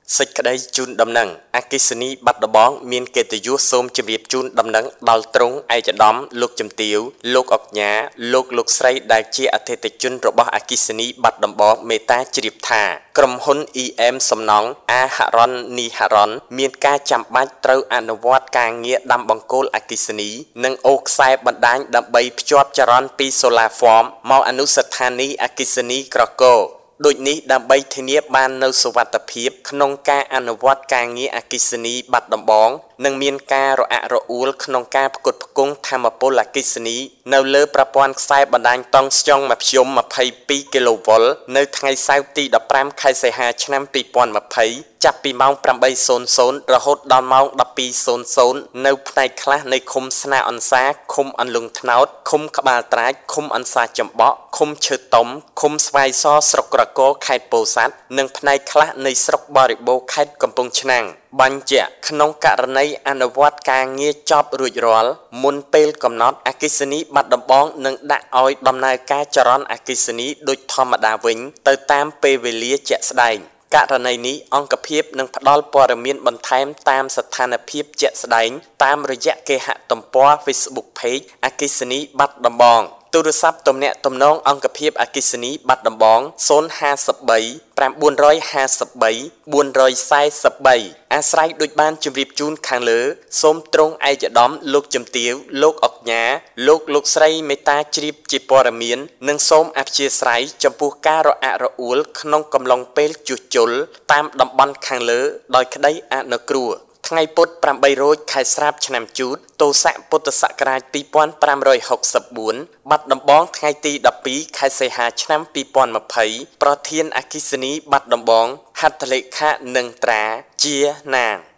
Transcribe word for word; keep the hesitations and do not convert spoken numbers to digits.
សេចក្តីជូនដំណឹងអគ្គិសនីបាត់ដំបងមានកិត្តិយសសូមជម្រាបជូនដំណឹងដល់ទ្រង់ឯកឧត្តមលោកជំទាវលោកអុកញ៉ាលោកលោកស្រីដែលជាអតិថិជនរបស់អគ្គិសនីបាត់ដំបងមេត្តាជ្រាបថាក្រុមហ៊ុន អ៊ី អេម សំណង់អាហរ៉ននីហរ៉នមានការចាំបាច់ត្រូវអនុវត្តការងារដាំបង្គោលអគ្គិសនីនិងអូសខ្សែបណ្ដាញដើម្បីភ្ជាប់ចរន្តពី Solar Farm មកអនុស្ថានីយ៍អគ្គិសនីក្រគរដូចនេះដើម្បីធានាបាននូវសុវត្ថិភាពក្នុងការអនុវត្តការងារអគ្គិសនីបាត់ដំបងនិងមានការរអាក់រអួលក្នុងការផ្គត់ផ្គង់ថាមពលអគ្គិសនីនៅលើប្រព័ន្ធខ្សែបណ្ដាញតង់ស្យុងមធ្យមยี่สิบสองគីឡូវ៉ុលនៅថ្ងៃសៅរ៍ទីដប់ប្រាំខែសីហាឆ្នាំពីរពាន់ยี่สิบចាប់ពីម៉ោងแปดរហូតដល់ម៉ោងដប់ពីរនៅផ្នែកខ្លះនៃឃុំស្នាអន្សាឃុំអន្លង់ថ្នោតឃុំក្បាលត្រាចឃុំអន្សាចំបក់ឃុំឈើតុំឃុំស្វាយសស្រុកក្រគរខេត្តពោធិ៍សាត់និងផ្នែកខ្លះនៃស្រុកបរិបូរខេត្តកំពង់ឆ្នាំងបញ្ជាក់ក្នុងករណីអនុវត្តការងារចប់រួចរាល់មុនពេលកំណត់អគ្គិសនីបាត់ដំបងនឹងដាក់ឲ្យដំណើរការចរន្តអគ្គិសនីដូចធម្មតាវិញទៅតាមពេលវេលាជាក់ស្ដែងករណីនេះអង្គភាពនឹងផ្ដល់ព័ត៌មានបន្ថែមតាមស្ថានភាពជាក់ស្ដែងតាមរយៈគេហទំព័រ Facebook Page អគ្គិសនីបាត់ដំបងទូរស័ព្ទទំនាក់ទំនងអង្គភាពអគ្គិសនីបាត់ដំបងศูนย์ ห้า สาม เก้า ห้า สี่ สี่ สี่ អាស្រ័យដូចបានជម្រាបជូនខាងលើសូមទ្រង់ឯកឧត្តមលោកជំទាវលោកអុកញ៉ាលោកលោកស្រីមេត្តាជ្រាបជាព័ត៌មាននិងសូមអព្យាស្រ័យចំពោះការរអាក់រអួលក្នុងកំឡុងពេលជួសជុលតាមតំបន់ខាងលើដោយក្តីអនុគ្រោះថ្ងៃពុធប្រាំបីរោចខែស្រាប់ឆ្នាំជូតទស័កពុទ្ធសករាជពីរពាន់ប្រាំរយហុកសិបបួនបាត់ដំបងថ្ងៃទីដប់ពីរខែសីហាឆ្នាំពីរពាន់ยี่สิบប្រធានអគ្គិសនីបាត់ដំបងហត្ថលេខានិងត្រាជាណាង